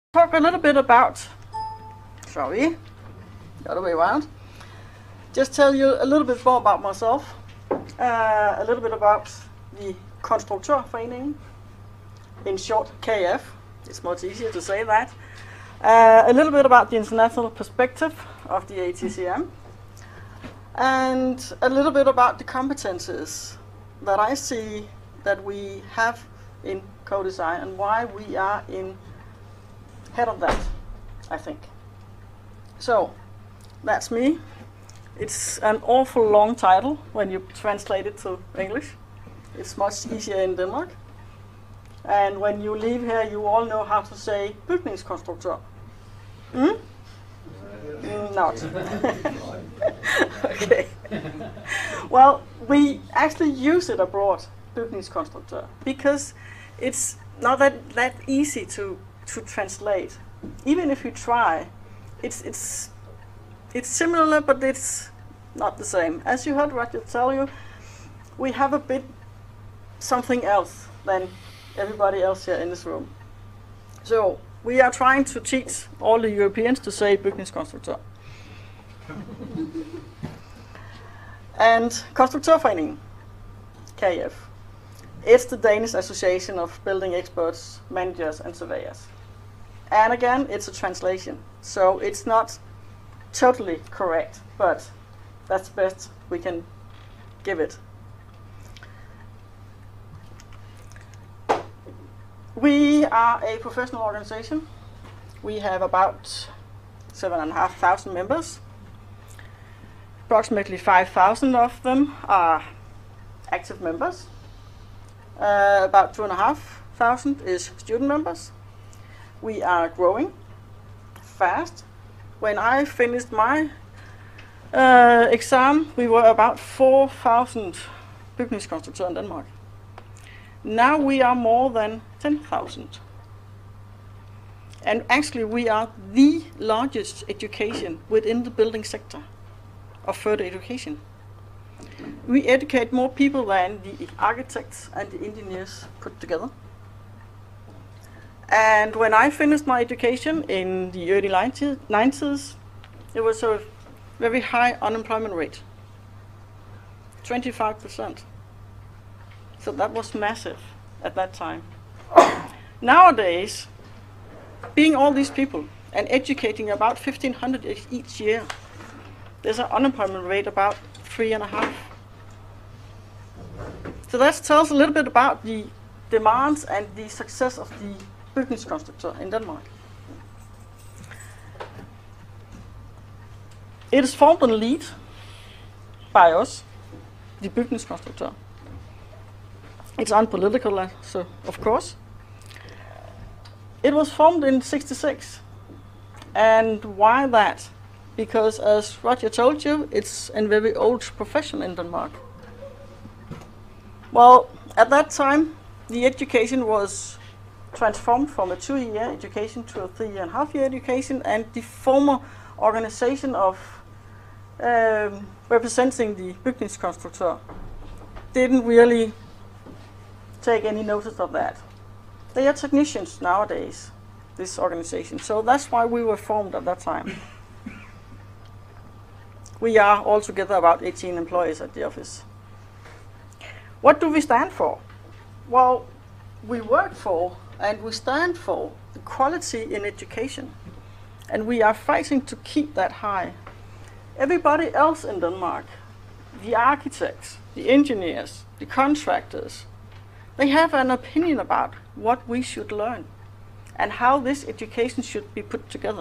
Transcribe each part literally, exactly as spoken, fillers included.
talk a little bit about, sorry, the other way around. Just tell you a little bit more about myself, uh, a little bit about the Konstruktørforeningen, in short K F, it's much easier to say that. Uh, a little bit about the international perspective of the A T C M, and a little bit about the competences that I see that we have in co-design and why we are in head of that, I think. So, that's me. It's an awful long title when you translate it to English. It's much easier in Denmark. And when you leave here, you all know how to say bygningskonstruktør. Hmm? Mm, not. Okay. Well, we actually use it abroad, bygningskonstruktør, because it's not that, that easy to, to translate. Even if you try, it's, it's, it's similar, but it's not the same. As you heard Roger tell you, we have a bit something else than everybody else here in this room. So we are trying to teach all the Europeans to say bygningskonstruktør. And Konstruktørforeningen, K F, it's the Danish Association of Building Experts, Managers and Surveyors. And again, it's a translation, so it's not totally correct, but that's the best we can give it. We are a professional organization. We have about seven and a half thousand members. Approximately five thousand of them are active members. Uh, about two and a half thousand is student members. We are growing fast. When I finished my uh, exam, we were about four thousand bygningskonstruktører in Denmark. Now we are more than ten thousand. And actually we are the largest education within the building sector of further education. We educate more people than the architects and the engineers put together. And when I finished my education in the early nineties, there was a very high unemployment rate, twenty-five percent. So that was massive at that time. Nowadays, being all these people and educating about fifteen hundred each year, there's an unemployment rate about three and a half. So that tells a little bit about the demands and the success of the bygningskonstruktør in Denmark. It is formed and led by us, the bygningskonstruktør. It's unpolitical, so of course. It was formed in sixty-six. And why that? Because as Roger told you, it's a very old profession in Denmark. Well, at that time, the education was transformed from a two-year education to a three and a half year education, and the former organization of um, representing the bygningskonstruktør didn't really take any notice of that. They are technicians nowadays, this organization, so that's why we were formed at that time. We are altogether about eighteen employees at the office. What do we stand for? Well, we work for and we stand for the quality in education, and we are fighting to keep that high. Everybody else in Denmark, the architects, the engineers, the contractors, they have an opinion about what we should learn and how this education should be put together.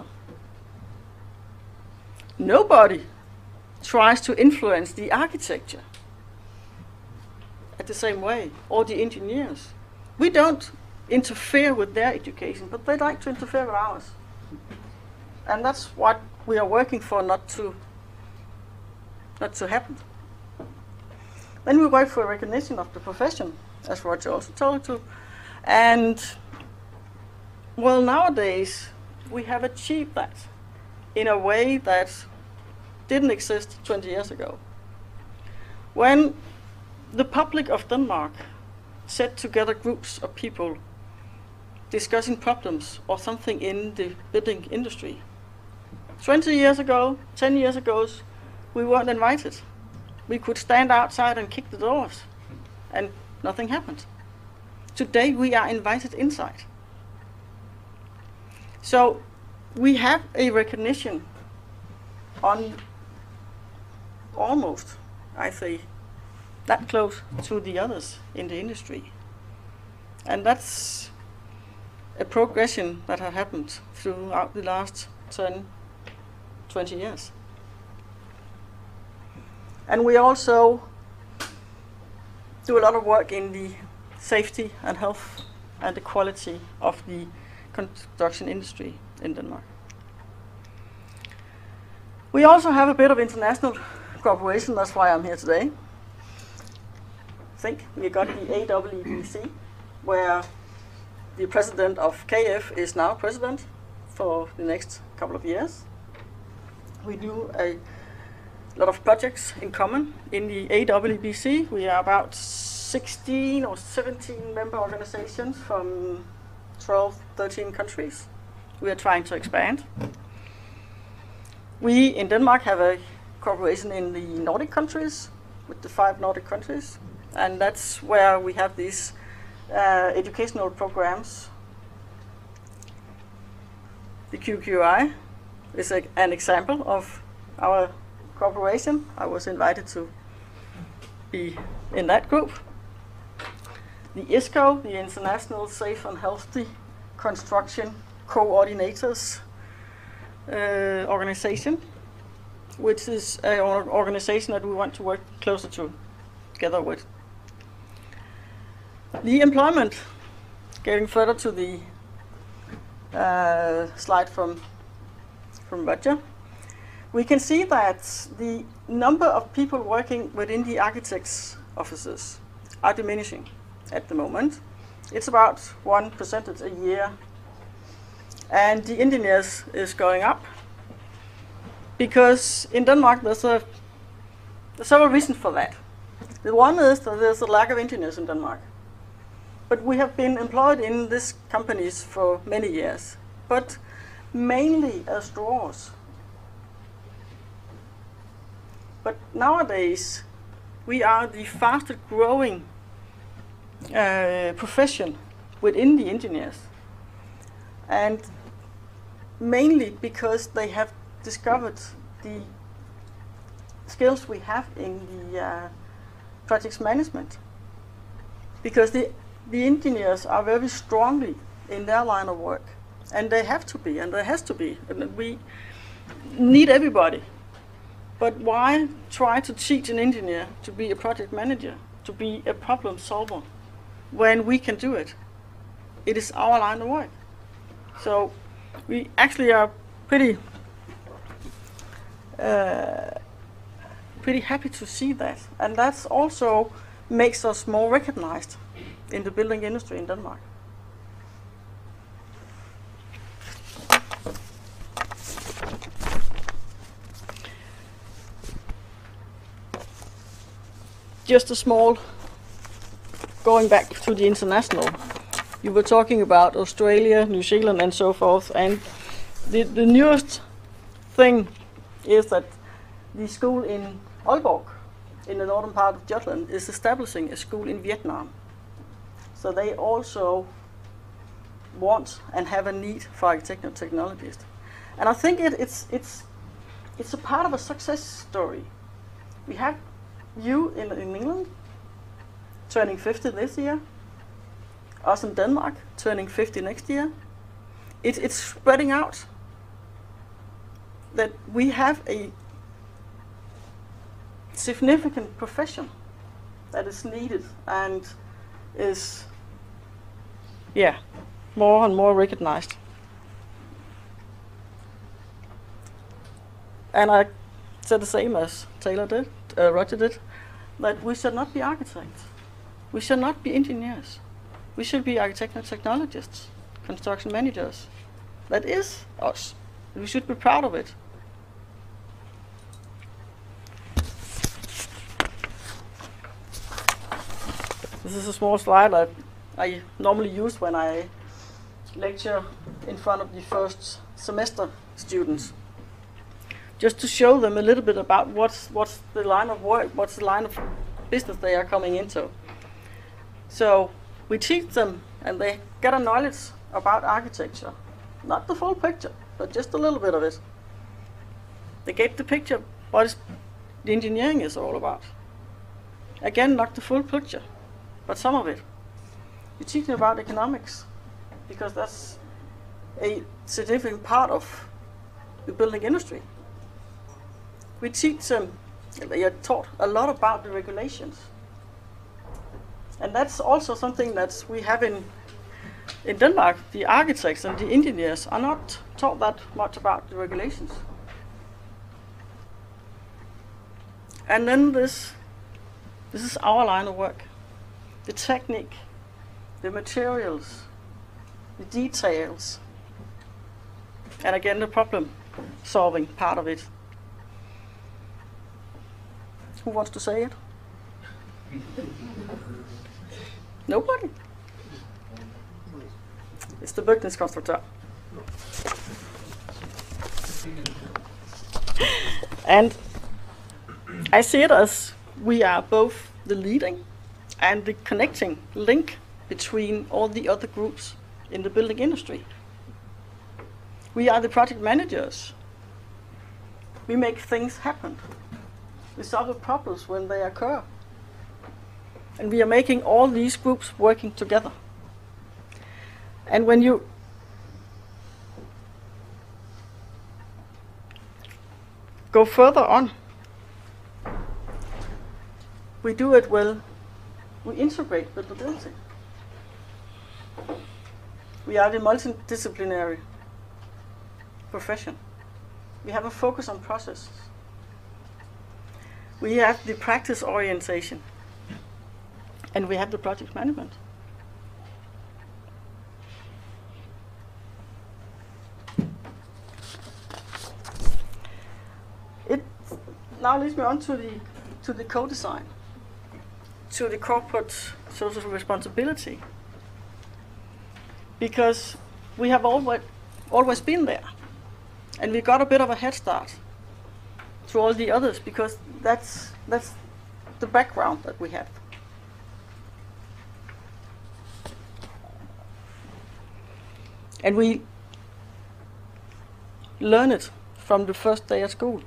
Nobody tries to influence the architecture at the same way, or the engineers. We don't interfere with their education, but they like to interfere with ours. And that's what we are working for not to, not to happen. Then we work for recognition of the profession, as Roger also told you. And, well, nowadays, we have achieved that in a way that didn't exist twenty years ago. When the public of Denmark set together groups of people discussing problems or something in the building industry. twenty years ago, ten years ago, we weren't invited. We could stand outside and kick the doors, and nothing happened. Today we are invited inside. So we have a recognition on almost, I say, that close to the others in the industry. And that's a progression that has happened throughout the last ten, twenty years. And we also do a lot of work in the safety and health and the quality of the construction industry in Denmark. We also have a bit of international cooperation, that's why I'm here today. I think we got the A W B C, where the president of K F is now president for the next couple of years. We do a lot of projects in common in the A W B C. We are about sixteen or seventeen member organizations from twelve, thirteen countries. We are trying to expand. We in Denmark have a cooperation in the Nordic countries, with the five Nordic countries, and that's where we have these uh, educational programs. The Q Q I is a, an example of our cooperation. I was invited to be in that group. The I S C O, the International Safe and Healthy Construction Coordinators uh, organization, which is an organization that we want to work closer to, together with. The employment, getting further to the uh, slide from, from Roger, we can see that the number of people working within the architects' offices are diminishing at the moment. It's about one percentage a year. And the engineers is going up, because in Denmark there's, a, there's several reasons for that. The one is that there's a lack of engineers in Denmark. But we have been employed in these companies for many years, but mainly as drawers. But nowadays, we are the fastest growing uh, profession within the engineers. And mainly because they have discovered the skills we have in the uh, project management. Because the, the engineers are very strongly in their line of work. And they have to be, and there has to be. And we need everybody. But why try to teach an engineer to be a project manager, to be a problem solver, when we can do it? It is our line of work. So we actually are pretty, uh, pretty happy to see that. And that also makes us more recognized in the building industry in Denmark. Just a small, going back to the international, you were talking about Australia, New Zealand and so forth, and the, the newest thing is that the school in Aalborg, in the northern part of Jutland, is establishing a school in Vietnam. So they also want and have a need for architectural technologists. And I think it, it's, it's, it's a part of a success story. We have you in, in England, turning fifty this year. Us in Denmark, turning fifty next year. It, it's spreading out. That we have a significant profession that is needed and is, yeah, more and more recognized. And I said the same as Taylor did, uh, Roger did, that we should not be architects. We should not be engineers. We should be architectural technologists, construction managers. That is us. We should be proud of it. This is a small slide that I normally use when I lecture in front of the first semester students, just to show them a little bit about what's what's the line of work, what's the line of business they are coming into. So we teach them, and they get a knowledge about architecture, not the full picture, but just a little bit of it. They get the picture what is the engineering is all about. Again, not the full picture, but some of it. You teach them about economics, because that's a significant part of the building industry. We teach them, they are taught a lot about the regulations. And that's also something that we have in, in Denmark. The architects and the engineers are not taught that much about the regulations. And then this, this is our line of work. The technique, the materials, the details, and again the problem solving part of it. Who wants to say it? Nobody? It's the bygningskonstruktør. And I see it as we are both the leading and the connecting link between all the other groups in the building industry. We are the project managers. We make things happen. We solve the problems when they occur. And we are making all these groups working together. And when you go further on, we do it well. We integrate buildability. We are the multidisciplinary profession. We have a focus on processes. We have the practice orientation. And we have the project management. It now leads me on to the to the co-design, to the corporate social responsibility, because we have always always been there, and we got a bit of a head start to all the others, because that's that's the background that we have. And we learn it from the first day at school.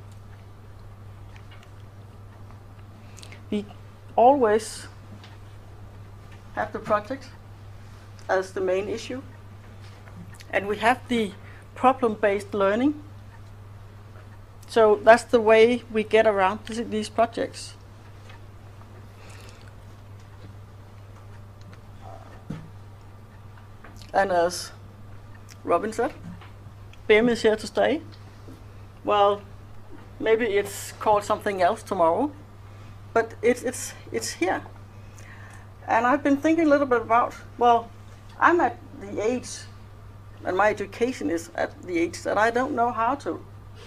We always have the project as the main issue. And we have the problem-based learning. So that's the way we get around these projects. And as Robin said, B I M is here to stay. Well, maybe it's called something else tomorrow, but it's it's it's here. And I've been thinking a little bit about, well, I'm at the age, and my education is at the age that I don't know how to.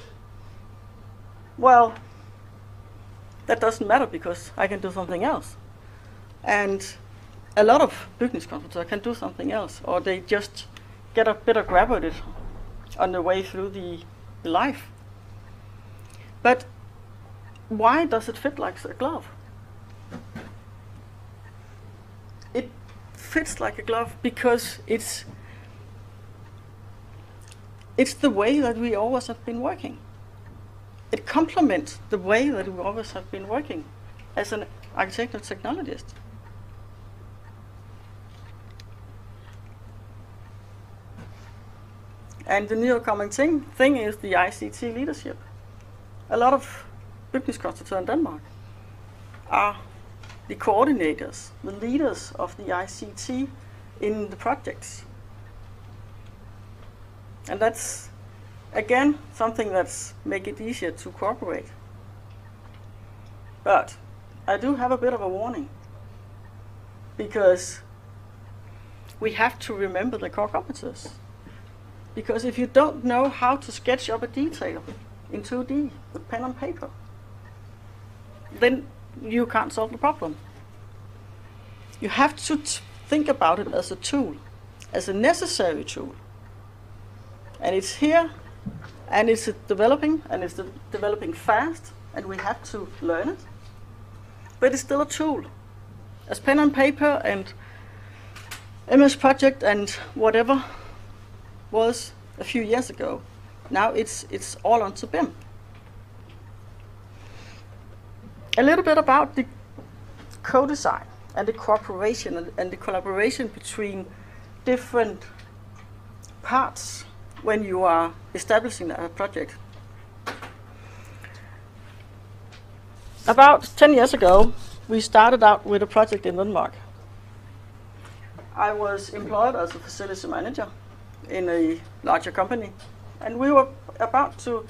Well, that doesn't matter, because I can do something else. And a lot of bygningskonstruktører can do something else, or they just get a better grab at it on the way through the, the life. But why does it fit like a glove? It fits like a glove because it's it's the way that we always have been working. It complements the way that we always have been working as an architectural technologist. And the newcoming thing, thing is the I C T leadership. A lot of bygningskonstruktører in Denmark are the coordinators, the leaders of the I C T in the projects. And that's, again, something that's make it easier to cooperate. But I do have a bit of a warning, because we have to remember the core competences. Because if you don't know how to sketch up a detail in two D with pen and paper, then you can't solve the problem. You have to t think about it as a tool, as a necessary tool. And it's here, and it's developing, and it's de developing fast, and we have to learn it. But it's still a tool. As pen and paper and M S Project and whatever was a few years ago, now it's, it's all onto B I M. A little bit about the co-design and the cooperation and, and the collaboration between different parts when you are establishing a project. About ten years ago, we started out with a project in Denmark. I was employed as a facility manager in a larger company, and we were about to,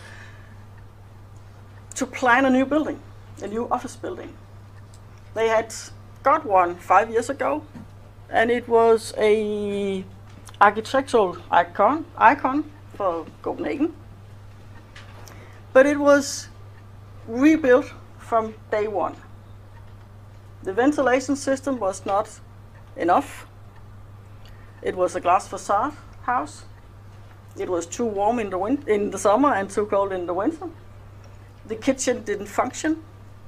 to plan a new building, a new office building. They had got one five years ago, and it was a architectural icon, icon for Copenhagen. But it was rebuilt from day one. The ventilation system was not enough. It was a glass facade house. It was too warm in the, win in the summer and too cold in the winter. The kitchen didn't function.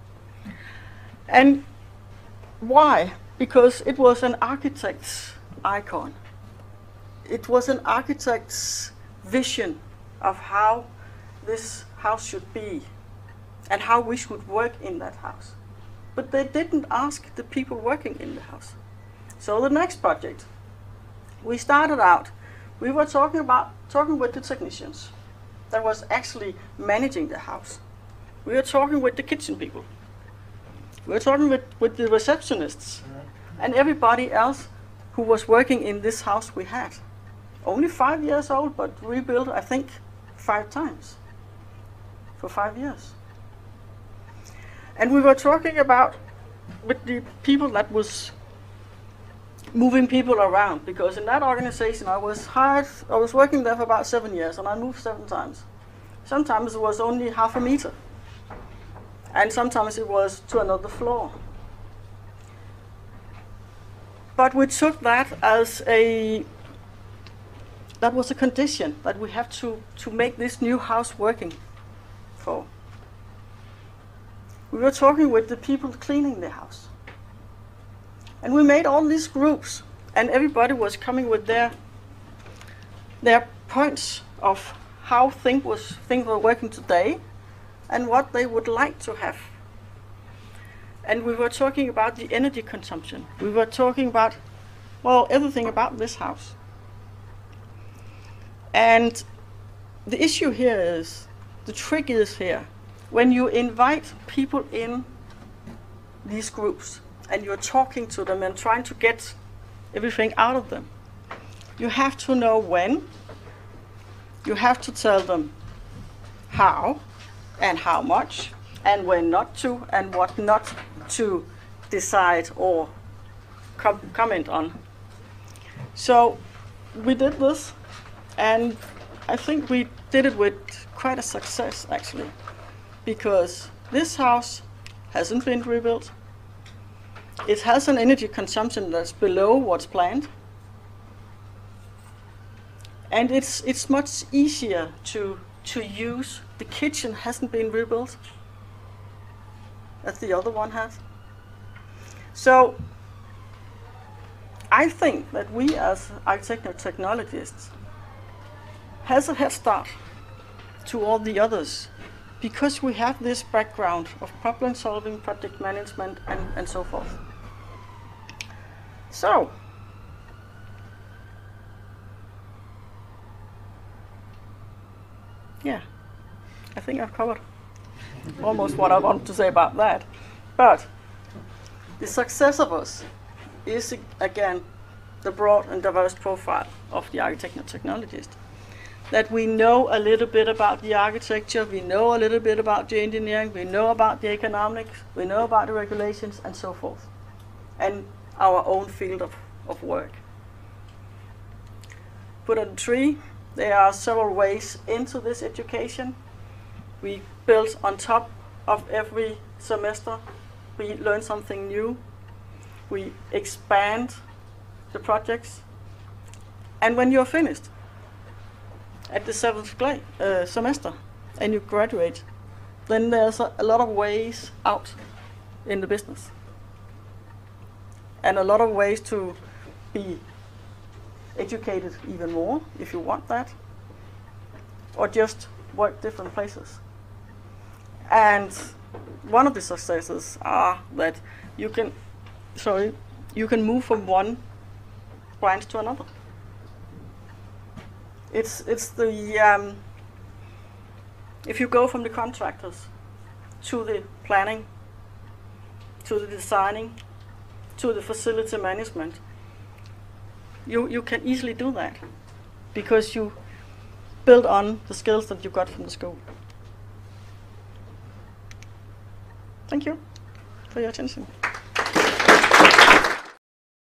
And why? Because it was an architect's icon. It was an architect's vision of how this house should be and how we should work in that house. But they didn't ask the people working in the house. So the next project, we started out, we were talking about talking with the technicians that was actually managing the house. We were talking with the kitchen people. We were talking with, with the receptionists and everybody else who was working in this house we had. Only five years old, but rebuilt, I think, five times for five years. And we were talking about with the people that was moving people around, because in that organization I was hired, I was working there for about seven years and I moved seven times. Sometimes it was only half a meter. And sometimes it was to another floor. But we took that as a, that was a condition that we have to, to make this new house working for. We were talking with the people cleaning the house. And we made all these groups, and everybody was coming with their, their points of how things, was, things were working today and what they would like to have. And we were talking about the energy consumption. We were talking about, well, everything about this house. And the issue here is, the trick is here, when you invite people in these groups and you're talking to them and trying to get everything out of them, you have to know when, you have to tell them how and how much, and when not to, and what not to decide or com comment on. So we did this, and I think we did it with quite a success, actually, because this house hasn't been rebuilt. It has an energy consumption that's below what's planned, and it's it's much easier to to use. The kitchen hasn't been rebuilt as the other one has. So I think that we as architectural technologists has a head start to all the others, because we have this background of problem solving, project management, and, and so forth. So, yeah, I think I've covered almost what I wanted to say about that. But the success of us is, again, the broad and diverse profile of the architectural technologist. That we know a little bit about the architecture, we know a little bit about the engineering, we know about the economics, we know about the regulations, and so forth, and our own field of, of work. Put on the tree, there are several ways into this education. We build on top of every semester. We learn something new. We expand the projects. And when you're finished at the seventh grade, uh, semester and you graduate, then there's a, a lot of ways out in the business. And a lot of ways to be educated even more, if you want that, or just work different places. And one of the successes are that you can, sorry, you can move from one branch to another. It's it's the um, if you go from the contractors to the planning, to the designing, to the facility management, you you can easily do that because you build on the skills that you got from the school. Thank you for your attention.